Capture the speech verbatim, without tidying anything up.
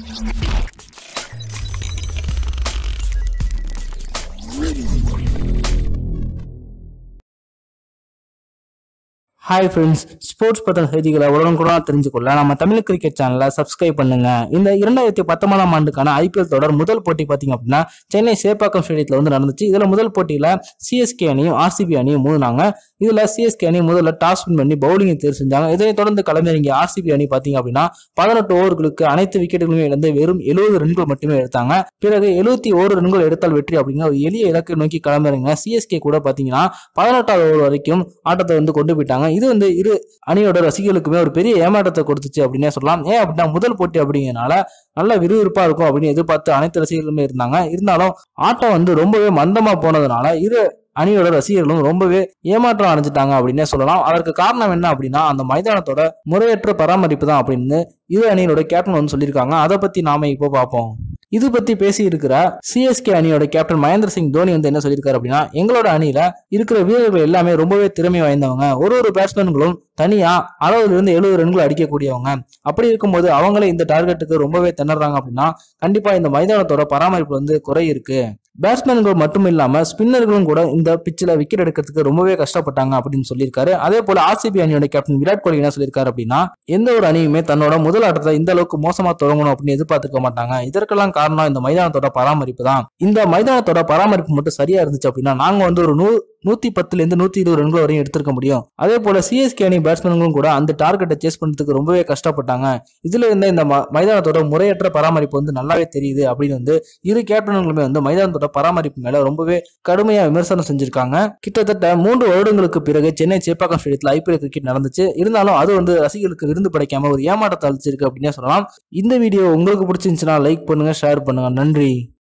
Hi friends, sports பத்தின செய்திகளை உடனுக்குடன் தெரிஞ்சுக்கொள்ள நம்ம தமிழ் கிரிக்கெட் சேனலை சப்ஸ்கிரைப் பண்ணுங்க. இந்த இரண்டாயிரத்தி பத்தொன்பதாம் ஆண்டுக்கான ஐபிஎல் தொடர் முதல் போட்டி பாத்தீங்க அப்படின்னா சென்னை சேப்பாக்கம் ஸ்டேடியத்துல வந்து நடந்துச்சு. இதுல முதல் போட்டியில சிஎஸ்கே அணியும் ஆர்சிபி அணியும் மோதினாங்க. இதுல சிஎஸ்கே அணி முதல்ல டாஸ் வின் பண்ணி பவுலிங்கை தேர்வு செஞ்சாங்க. இதனை தொடர்ந்து களமிறங்கிய ஆர்சிபி அணி பாத்தீங்க அப்படின்னா பதினெட்டு ஓவர்களுக்கு அனைத்து விக்கெட்டுகளுமே இழந்து வெறும் எழுபது ரன்கள் மட்டுமே எடுத்தாங்க. பிறகு எழுபத்தி ஓரு ரன்கள் எடுத்தால் வெற்றி அப்படிங்கிற ஒரு எளிய இலக்கை நோக்கி களமிறங்கின சிஎஸ்கே கூட பாத்தீங்கன்னா பதினெட்டாவது ஓவர் வரைக்கும் ஆட்டத்தை வந்து கொண்டு போயிட்டாங்க. இது வந்து இரு அணியோட ரசிகர்களுக்குமே ஒரு பெரிய ஏமாற்றத்தை கொடுத்துச்சு அப்படின்னே சொல்லலாம். ஏன் அப்படின்னா முதல் போட்டி அப்படிங்கிறனால நல்ல விறுவிறுப்பா இருக்கும் அப்படின்னு எதிர்பார்த்து அனைத்து ரசிகர்களுமே இருந்தாங்க. இருந்தாலும் ஆட்டம் வந்து ரொம்பவே மந்தமா போனதுனால இரு அணியோட ரசிகர்களும் ரொம்பவே ஏமாற்றம் அடைஞ்சிட்டாங்க அப்படின்னே சொல்லலாம். அதற்கு காரணம் என்ன அப்படின்னா அந்த மைதானத்தோட முறையற்ற பராமரிப்பு தான் அப்படின்னு இரு அணியோட கேப்டன் வந்து சொல்லியிருக்காங்க. அதை பத்தி நாம இப்போ பார்ப்போம். இது பத்தி பேசி இருக்கிற சிஎஸ்கே அணியோட கேப்டன் மகேந்திர சிங் தோனி வந்து என்ன சொல்லியிருக்காரு அப்படின்னா, எங்களோட அணியில இருக்கிற வீரர்கள் எல்லாமே ரொம்பவே திறமை வாய்ந்தவங்க. ஒரு ஒரு பேட்ஸ்மேன்களும் தனியா அறுபதுல இருந்து எழுபது ரன்கள் அடிக்கக்கூடியவங்க. அப்படி இருக்கும்போது அவங்களே இந்த டார்கெட்டுக்கு ரொம்பவே திணறாங்க அப்படின்னா கண்டிப்பா இந்த மைதானத்தோட பராமரிப்பு வந்து குறை இருக்கு. பேட்ஸ்மேன்கள் மட்டும் இல்லாம ஸ்பின்னர்களும் கூட இந்த பிச்சில் விக்கெட் எடுக்கிறதுக்கு ரொம்பவே கஷ்டப்பட்டாங்க அப்படின்னு சொல்லியிருக்காரு. அதே போல ஆர்சிபி அணியோட கேப்டன் விராட் கோலி என்ன சொல்லியிருக்காரு அப்படின்னா, எந்த ஒரு அணியுமே தன்னோட முதல் ஆட்டத்தை இந்த அளவுக்கு மோசமா தொடங்கணும் அப்படின்னு எதிர்பார்த்துக்க மாட்டாங்க. இதற்கெல்லாம் காரணம் இந்த மைதானத்தோட பராமரிப்பு தான். இந்த மைதானத்தோட பராமரிப்பு மட்டும் சரியா இருந்துச்சு அப்படின்னா நாங்க வந்து ஒரு நூ நூத்தி பத்துல இருந்து நூத்தி இருபது ரன்கள் வரையும் எடுத்திருக்க முடியும். அதே போல சிஎஸ்கே அணி பேட்ஸ்மேன்களும் கூட அந்த டார்கெட்டை சேஸ் பண்றதுக்கு ரொம்பவே கஷ்டப்பட்டாங்க. இதுல இருந்த இந்த மைதானத்தோட முறையற்ற பராமரிப்பு வந்து நல்லாவே தெரியுது அப்படின்னு வந்து இரு கேப்டன்களுமே வந்து மைதானத்தோட பராமரிப்பு மேல ரொம்பவே கடுமையா விமர்சனம் செஞ்சிருக்காங்க. கிட்டத்தட்ட மூன்று வருடங்களுக்கு பிறகு சென்னை சேப்பாக்கம் ஸ்டேடியத்துல ஐபிஎல் கிரிக்கெட் நடந்துச்சு. இருந்தாலும் அது வந்து ரசிகர்களுக்கு விருந்து படைக்காம ஒரு ஏமாற்றத்தை அளிச்சிருக்கு அப்படின்னே சொல்லலாம். இந்த வீடியோ உங்களுக்கு பிடிச்சிருந்துச்சுன்னா லைக் பண்ணுங்க, ஷேர் பண்ணுங்க. நன்றி.